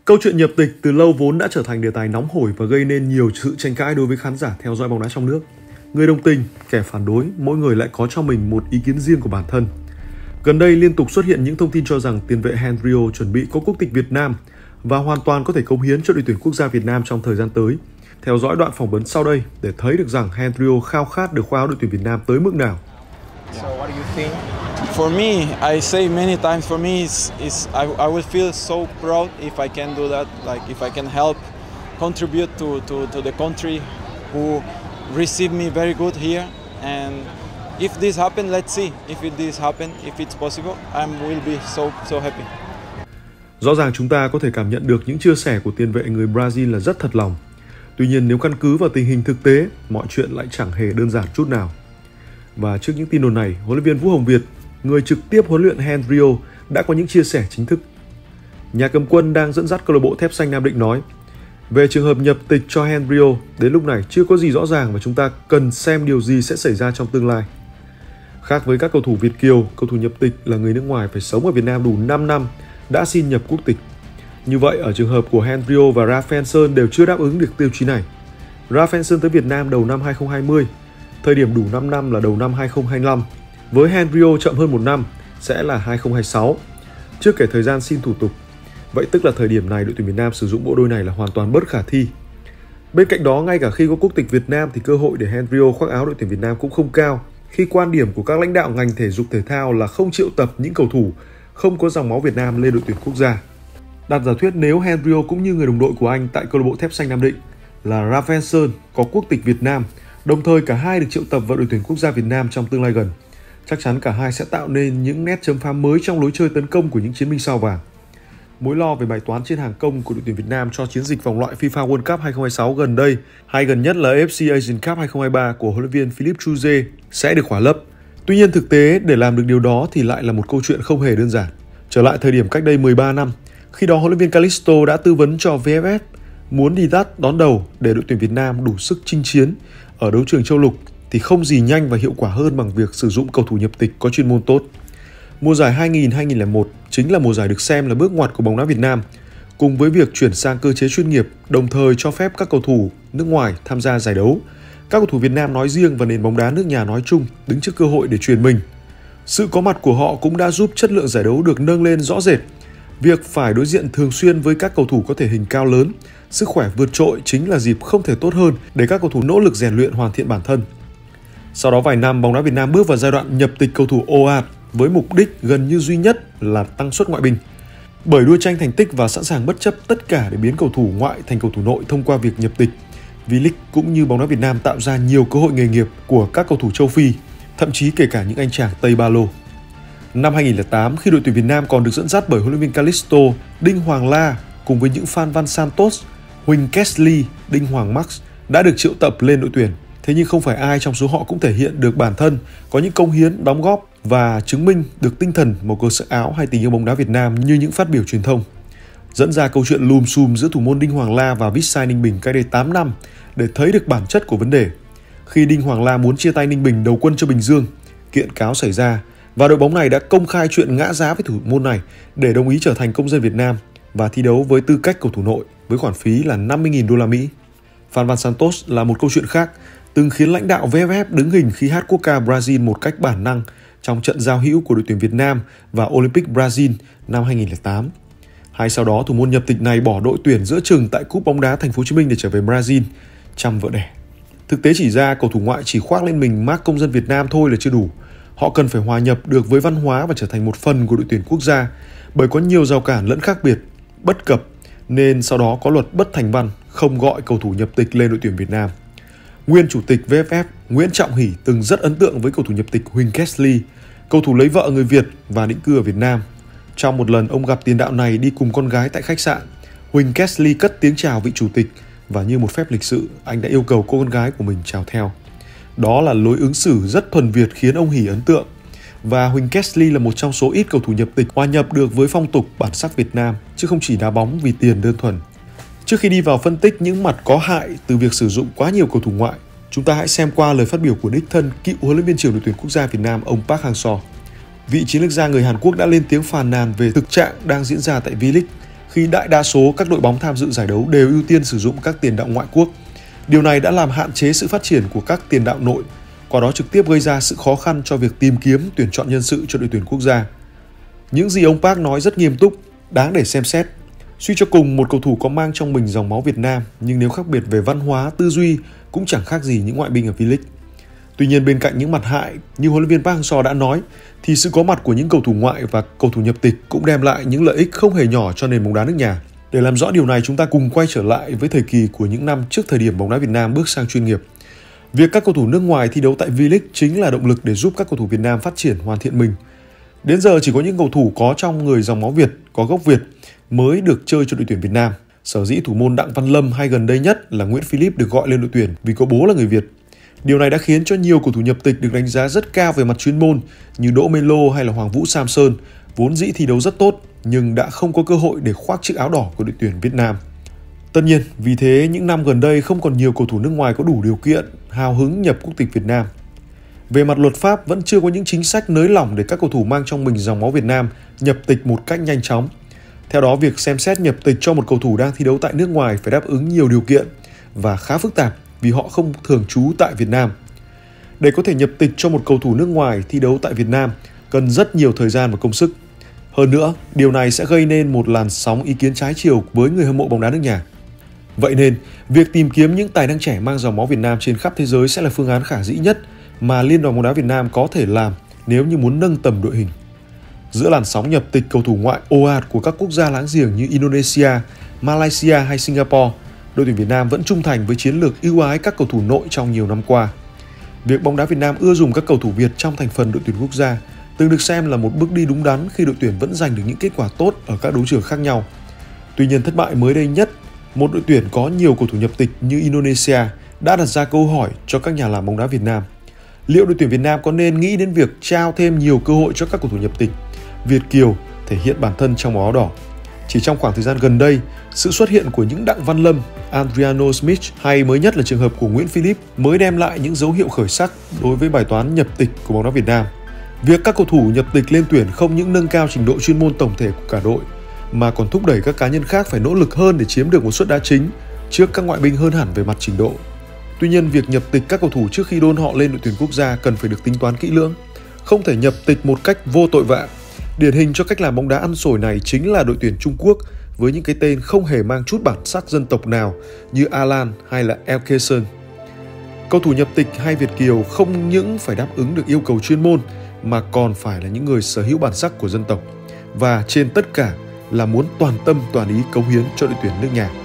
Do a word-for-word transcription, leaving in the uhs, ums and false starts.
Câu chuyện nhập tịch từ lâu vốn đã trở thành đề tài nóng hổi và gây nên nhiều sự tranh cãi đối với khán giả theo dõi bóng đá trong nước. Người đồng tình, kẻ phản đối, mỗi người lại có cho mình một ý kiến riêng của bản thân. Gần đây liên tục xuất hiện những thông tin cho rằng tiền vệ Henry chuẩn bị có quốc tịch Việt Nam và hoàn toàn có thể cống hiến cho đội tuyển quốc gia Việt Nam trong thời gian tới. Theo dõi đoạn phỏng vấn sau đây để thấy được rằng Henry khao khát được khoác áo đội tuyển Việt Nam tới mức nào. So what do you think? For me, I say many times, for me, is is I, I will feel so proud if I can do that, like if I can help, contribute to, to, to the country who received me very good here. And if this happen, let's see. If it this happen, if it's possible, I will be so so happy. Rõ ràng chúng ta có thể cảm nhận được những chia sẻ của tiền vệ người Brazil là rất thật lòng. Tuy nhiên nếu căn cứ vào tình hình thực tế, mọi chuyện lại chẳng hề đơn giản chút nào. Và trước những tin đồn này, huấn luyện viên Vũ Hồng Việt, người trực tiếp huấn luyện Henry đã có những chia sẻ chính thức. Nhà cầm quân đang dẫn dắt câu lạc bộ Thép Xanh Nam Định nói: về trường hợp nhập tịch cho Henry, đến lúc này chưa có gì rõ ràng và chúng ta cần xem điều gì sẽ xảy ra trong tương lai. Khác với các cầu thủ Việt kiều, cầu thủ nhập tịch là người nước ngoài phải sống ở Việt Nam đủ năm năm đã xin nhập quốc tịch. Như vậy, ở trường hợp của Henry và Rafael đều chưa đáp ứng được tiêu chí này. Rafael tới Việt Nam đầu năm hai không hai không, thời điểm đủ năm năm là đầu năm hai không hai lăm. Với Henry chậm hơn một năm sẽ là hai không hai sáu, chưa kể thời gian xin thủ tục. Vậy tức là thời điểm này đội tuyển Việt Nam sử dụng bộ đôi này là hoàn toàn bất khả thi. Bên cạnh đó, ngay cả khi có quốc tịch Việt Nam thì cơ hội để Henry khoác áo đội tuyển Việt Nam cũng không cao, khi quan điểm của các lãnh đạo ngành thể dục thể thao là không triệu tập những cầu thủ không có dòng máu Việt Nam lên đội tuyển quốc gia. Đặt giả thuyết nếu Henry cũng như người đồng đội của anh tại câu lạc bộ Thép Xanh Nam Định là Rafael có quốc tịch Việt Nam, đồng thời cả hai được triệu tập vào đội tuyển quốc gia Việt Nam trong tương lai gần, chắc chắn cả hai sẽ tạo nên những nét chấm phá mới trong lối chơi tấn công của những chiến binh sao vàng. Mối lo về bài toán trên hàng công của đội tuyển Việt Nam cho chiến dịch vòng loại FIFA World Cup hai không hai sáu gần đây, hay gần nhất là ép xê Asian Cup hai không hai ba của huấn luyện viên Philippe Chuze sẽ được khỏa lấp. Tuy nhiên thực tế để làm được điều đó thì lại là một câu chuyện không hề đơn giản. Trở lại thời điểm cách đây mười ba năm, khi đó huấn luyện viên Calisto đã tư vấn cho vê ép ép muốn đi tắt đón đầu để đội tuyển Việt Nam đủ sức chinh chiến ở đấu trường châu lục thì không gì nhanh và hiệu quả hơn bằng việc sử dụng cầu thủ nhập tịch có chuyên môn tốt. Mùa giải hai nghìn hai nghìn lẻ một chính là mùa giải được xem là bước ngoặt của bóng đá Việt Nam, cùng với việc chuyển sang cơ chế chuyên nghiệp, đồng thời cho phép các cầu thủ nước ngoài tham gia giải đấu. Các cầu thủ Việt Nam nói riêng và nền bóng đá nước nhà nói chung đứng trước cơ hội để truyền mình. Sự có mặt của họ cũng đã giúp chất lượng giải đấu được nâng lên rõ rệt. Việc phải đối diện thường xuyên với các cầu thủ có thể hình cao lớn, sức khỏe vượt trội chính là dịp không thể tốt hơn để các cầu thủ nỗ lực rèn luyện hoàn thiện bản thân. Sau đó vài năm, bóng đá Việt Nam bước vào giai đoạn nhập tịch cầu thủ ồ ạt với mục đích gần như duy nhất là tăng suất ngoại binh. Bởi đua tranh thành tích và sẵn sàng bất chấp tất cả để biến cầu thủ ngoại thành cầu thủ nội thông qua việc nhập tịch, V-League cũng như bóng đá Việt Nam tạo ra nhiều cơ hội nghề nghiệp của các cầu thủ châu Phi, thậm chí kể cả những anh chàng Tây Ba Lô. Năm hai nghìn lẻ tám, khi đội tuyển Việt Nam còn được dẫn dắt bởi huấn luyện viên Calisto, Đinh Hoàng La cùng với những Phan Van Santos, Huỳnh Kesley, Đinh Hoàng Max đã được triệu tập lên đội tuyển. Thế nhưng không phải ai trong số họ cũng thể hiện được bản thân, có những công hiến, đóng góp và chứng minh được tinh thần màu cờ sắc áo hay tình yêu bóng đá Việt Nam như những phát biểu truyền thông. Dẫn ra câu chuyện lùm xùm giữa thủ môn Đinh Hoàng La và Vitsai Ninh Bình cách đây tám năm để thấy được bản chất của vấn đề. Khi Đinh Hoàng La muốn chia tay Ninh Bình đầu quân cho Bình Dương, kiện cáo xảy ra và đội bóng này đã công khai chuyện ngã giá với thủ môn này để đồng ý trở thành công dân Việt Nam và thi đấu với tư cách cầu thủ nội với khoản phí là năm mươi nghìn đô la Mỹ. Phan Van Santos là một câu chuyện khác, từng khiến lãnh đạo vê ép ép đứng hình khi hát quốc ca Brazil một cách bản năng trong trận giao hữu của đội tuyển Việt Nam và Olympic Brazil năm hai nghìn lẻ tám. Hay sau đó thủ môn nhập tịch này bỏ đội tuyển giữa chừng tại Cúp bóng đá Thành phố Hồ Chí Minh để trở về Brazil chăm vợ đẻ. Thực tế chỉ ra cầu thủ ngoại chỉ khoác lên mình mác công dân Việt Nam thôi là chưa đủ. Họ cần phải hòa nhập được với văn hóa và trở thành một phần của đội tuyển quốc gia, bởi có nhiều rào cản lẫn khác biệt, bất cập, nên sau đó có luật bất thành văn không gọi cầu thủ nhập tịch lên đội tuyển Việt Nam. Nguyên chủ tịch vê ép ép Nguyễn Trọng Hỷ từng rất ấn tượng với cầu thủ nhập tịch Huỳnh Kesley, cầu thủ lấy vợ người Việt và định cư ở Việt Nam. Trong một lần ông gặp tiền đạo này đi cùng con gái tại khách sạn, Huỳnh Kesley cất tiếng chào vị chủ tịch và như một phép lịch sự, anh đã yêu cầu cô con gái của mình chào theo. Đó là lối ứng xử rất thuần Việt khiến ông Hỷ ấn tượng. Và Huỳnh Kesley là một trong số ít cầu thủ nhập tịch hòa nhập được với phong tục bản sắc Việt Nam, chứ không chỉ đá bóng vì tiền đơn thuần. Trước khi đi vào phân tích những mặt có hại từ việc sử dụng quá nhiều cầu thủ ngoại, chúng ta hãy xem qua lời phát biểu của đích thân cựu huấn luyện viên trưởng đội tuyển quốc gia Việt Nam ông Park Hang-seo. Vị chiến lược gia người Hàn Quốc đã lên tiếng phàn nàn về thực trạng đang diễn ra tại V-League khi đại đa số các đội bóng tham dự giải đấu đều ưu tiên sử dụng các tiền đạo ngoại quốc. Điều này đã làm hạn chế sự phát triển của các tiền đạo nội, qua đó trực tiếp gây ra sự khó khăn cho việc tìm kiếm tuyển chọn nhân sự cho đội tuyển quốc gia. Những gì ông Park nói rất nghiêm túc, đáng để xem xét. Suy cho cùng, một cầu thủ có mang trong mình dòng máu Việt Nam, nhưng nếu khác biệt về văn hóa, tư duy cũng chẳng khác gì những ngoại binh ở V-League. Tuy nhiên, bên cạnh những mặt hại như huấn luyện viên Park Hang-seo đã nói, thì sự có mặt của những cầu thủ ngoại và cầu thủ nhập tịch cũng đem lại những lợi ích không hề nhỏ cho nền bóng đá nước nhà. Để làm rõ điều này, chúng ta cùng quay trở lại với thời kỳ của những năm trước thời điểm bóng đá Việt Nam bước sang chuyên nghiệp. Việc các cầu thủ nước ngoài thi đấu tại V-League chính là động lực để giúp các cầu thủ Việt Nam phát triển, hoàn thiện mình. Đến giờ chỉ có những cầu thủ có trong người dòng máu Việt, có gốc Việt mới được chơi cho đội tuyển Việt Nam. Sở dĩ thủ môn Đặng Văn Lâm hay gần đây nhất là Nguyễn Philip được gọi lên đội tuyển vì có bố là người Việt. Điều này đã khiến cho nhiều cầu thủ nhập tịch được đánh giá rất cao về mặt chuyên môn như Đỗ Melo hay là Hoàng Vũ Sam Sơn, vốn dĩ thi đấu rất tốt nhưng đã không có cơ hội để khoác chiếc áo đỏ của đội tuyển Việt Nam. Tất nhiên, vì thế những năm gần đây không còn nhiều cầu thủ nước ngoài có đủ điều kiện, hào hứng nhập quốc tịch Việt Nam. Về mặt luật pháp, vẫn chưa có những chính sách nới lỏng để các cầu thủ mang trong mình dòng máu Việt Nam nhập tịch một cách nhanh chóng. Theo đó, việc xem xét nhập tịch cho một cầu thủ đang thi đấu tại nước ngoài phải đáp ứng nhiều điều kiện và khá phức tạp vì họ không thường trú tại Việt Nam. Để có thể nhập tịch cho một cầu thủ nước ngoài thi đấu tại Việt Nam cần rất nhiều thời gian và công sức. Hơn nữa, điều này sẽ gây nên một làn sóng ý kiến trái chiều với người hâm mộ bóng đá nước nhà. Vậy nên, việc tìm kiếm những tài năng trẻ mang dòng máu Việt Nam trên khắp thế giới sẽ là phương án khả dĩ nhất mà Liên đoàn bóng đá Việt Nam có thể làm nếu như muốn nâng tầm đội hình. Giữa làn sóng nhập tịch cầu thủ ngoại ồ ạt của các quốc gia láng giềng như Indonesia, Malaysia hay Singapore, đội tuyển Việt Nam vẫn trung thành với chiến lược ưu ái các cầu thủ nội trong nhiều năm qua. Việc bóng đá Việt Nam ưa dùng các cầu thủ Việt trong thành phần đội tuyển quốc gia từng được xem là một bước đi đúng đắn khi đội tuyển vẫn giành được những kết quả tốt ở các đấu trường khác nhau. Tuy nhiên, thất bại mới đây nhất, một đội tuyển có nhiều cầu thủ nhập tịch như Indonesia đã đặt ra câu hỏi cho các nhà làm bóng đá Việt Nam. Liệu đội tuyển Việt Nam có nên nghĩ đến việc trao thêm nhiều cơ hội cho các cầu thủ nhập tịch Việt kiều thể hiện bản thân trong màu áo đỏ? Chỉ trong khoảng thời gian gần đây, sự xuất hiện của những Đặng Văn Lâm, Adriano Smith hay mới nhất là trường hợp của Nguyễn Philip mới đem lại những dấu hiệu khởi sắc đối với bài toán nhập tịch của bóng đá Việt Nam. Việc các cầu thủ nhập tịch lên tuyển không những nâng cao trình độ chuyên môn tổng thể của cả đội, mà còn thúc đẩy các cá nhân khác phải nỗ lực hơn để chiếm được một suất đá chính trước các ngoại binh hơn hẳn về mặt trình độ. Tuy nhiên, việc nhập tịch các cầu thủ trước khi đôn họ lên đội tuyển quốc gia cần phải được tính toán kỹ lưỡng, không thể nhập tịch một cách vô tội vạ. Điển hình cho cách làm bóng đá ăn xổi này chính là đội tuyển Trung Quốc với những cái tên không hề mang chút bản sắc dân tộc nào như Alan hay là Elkeson. Cầu thủ nhập tịch hay Việt kiều không những phải đáp ứng được yêu cầu chuyên môn mà còn phải là những người sở hữu bản sắc của dân tộc, và trên tất cả là muốn toàn tâm toàn ý cống hiến cho đội tuyển nước nhà.